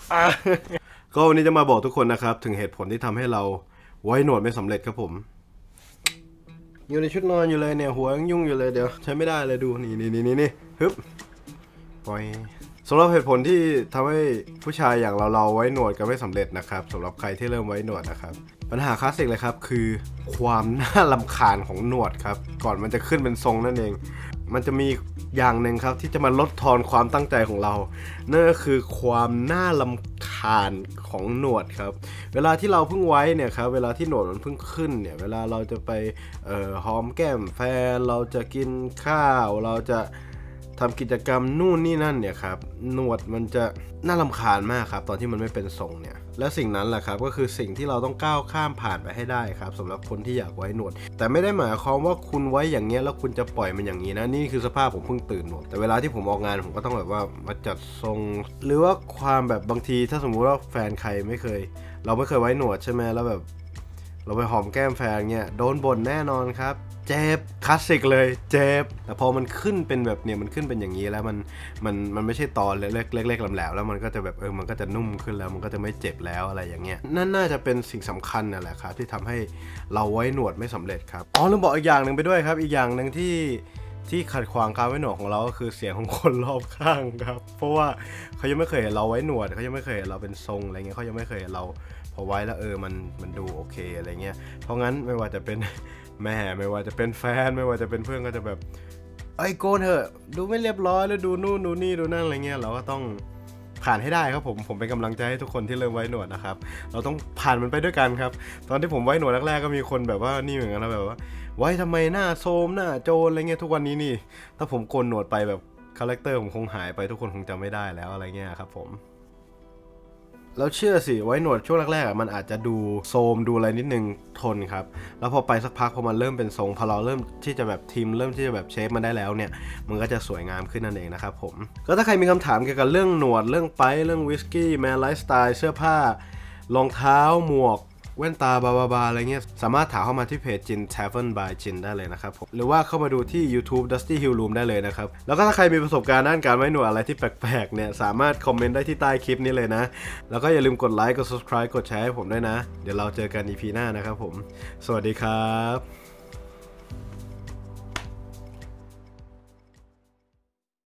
ก็วันนี้จะมาบอกทุกคนนะครับถึงเหตุผลที่ทำให้เราไว้หนวดไม่สำเร็จครับผมอยู่ในชุดนอนอยู่เลยเนี่ยหัวยังยุ่งอยู่เลยเดี๋ยวใช้ไม่ได้เลยดูนี่ฮึบปล่อยสำหรับเหตุผลที่ทำให้ผู้ชายอย่างเราไว้หนวดกันไม่สำเร็จนะครับสำหรับใครที่เริ่มไว้หนวดนะครับปัญหาคลาสสิกเลยครับคือความน่ารำคาญของหนวดครับก่อนมันจะขึ้นเป็นทรงนั่นเองมันจะมีอย่างหนึ่งครับที่จะมาลดทอนความตั้งใจของเรานั่นก็คือความน่ารำคาญของหนวดครับเวลาที่เราเพิ่งไว้เนี่ยครับเวลาที่หนวดมันเพิ่งขึ้นเนี่ยเวลาเราจะไปหอมแก้มแฟนเราจะกินข้าวเราจะทำกิจกรรมนู่นนี่นั่นเนี่ยครับหนวดมันจะน่ารำคาญมากครับตอนที่มันไม่เป็นทรงเนี่ยและสิ่งนั้นแหละครับก็คือสิ่งที่เราต้องก้าวข้ามผ่านไปให้ได้ครับสำหรับคนที่อยากไว้หนวดแต่ไม่ได้หมายความว่าคุณไว้อย่างเงี้ยแล้วคุณจะปล่อยมันอย่างนี้นะนี่คือสภาพผมเพิ่งตื่นหนวดแต่เวลาที่ผมออกงานผมก็ต้องแบบว่ามาจัดทรงหรือว่าความแบบบางทีถ้าสมมุติว่าแฟนใครไม่เคยเราไม่เคยไว้หนวดใช่ไหมแล้วแบบเราไปหอมแก้มแฟนเงี้ยโดนบ่นแน่นอนครับเจ็บคลาสสิกเลยเจ็บแต่พอมันขึ้นเป็นแบบเนี่ยมันขึ้นเป็นอย่างนี้แล้วมันไม่ใช่ตอนเล็กๆแหลมๆแล้วมันก็จะแบบมันก็จะนุ่มขึ้นแล้วมันก็จะไม่เจ็บแล้วอะไรอย่างเงี้ยนั่นน่าจะเป็นสิ่งสำคัญนั่นแหละครับที่ทำให้เราไว้หนวดไม่สำเร็จครับลืมบอกอีกอย่างหนึ่งไปด้วยครับอีกอย่างหนึ่งที่ขัดขวางการไว้หนวดของเราก็คือเสียงของคนรอบข้างครับเพราะว่าเขายังไม่เคยเห็นเราไว้หนวดเขายังไม่เคยเห็นเราเป็นทรงอะไรเงี้ยเขายังไม่เคยเห็นเราพอไว้แล้วมันดูโอเคอะไรเงี้ยเพราะงั้นไม่ว่าจะเป็นแม่ไม่ว่าจะเป็นแฟนไม่ว่าจะเป็นเพื่อนก็จะแบบโกนเถอะดูไม่เรียบร้อยแล้วดูนู่นดูนี่ดูนั่นอะไรเงี้ยเราก็ต้องผ่านให้ได้ครับผมเป็นกำลังใจให้ทุกคนที่เริ่มไว้หนวดนะครับเราต้องผ่านมันไปด้วยกันครับตอนที่ผมไว้หนวดแรกๆก็มีคนแบบว่านี่เหมือนกันนะแบบว่าไว้ทำไมหน้าโทรมหน้าโจรอะไรเงี้ยทุกวันนี้นี่ถ้าผมโกนหนวดไปแบบคาแรคเตอร์ผมคงหายไปทุกคนคงจำไม่ได้แล้วอะไรเงี้ยครับผมแล้วเชื่อสิไว้หนวดช่วงแรกๆมันอาจจะดูโทรมดูอะไรนิดนึงทนครับแล้วพอไปสักพักพอมันเริ่มเป็นทรงพอเราเริ่มที่จะแบบทีมเริ่มที่จะแบบเชฟมันได้แล้วเนี่ยมันก็จะสวยงามขึ้นนั่นเองนะครับผมก็ถ้าใครมีคำถามเกี่ยวกับเรื่องหนวดเรื่องไปเรื่องวิสกี้แมนไลฟ์สไตล์เสื้อผ้ารองเท้าหมวกแว่นตาบาอะไรเงี้ยสามารถถามเข้ามาที่เพจ Jin Tavern by Jin ได้เลยนะครับผมหรือว่าเข้ามาดูที่ YouTube Dusty Hill Room ได้เลยนะครับแล้วก็ถ้าใครมีประสบการณ์ด้านการไว้หนวดอะไรที่แปลกๆเนี่ยสามารถคอมเมนต์ได้ที่ใต้คลิปนี้เลยนะแล้วก็อย่าลืมกดไลค์กด subscribe กดแชร์ให้ผมด้วยนะเดี๋ยวเราเจอกัน EP หน้านะครับผมสวัสดีครับ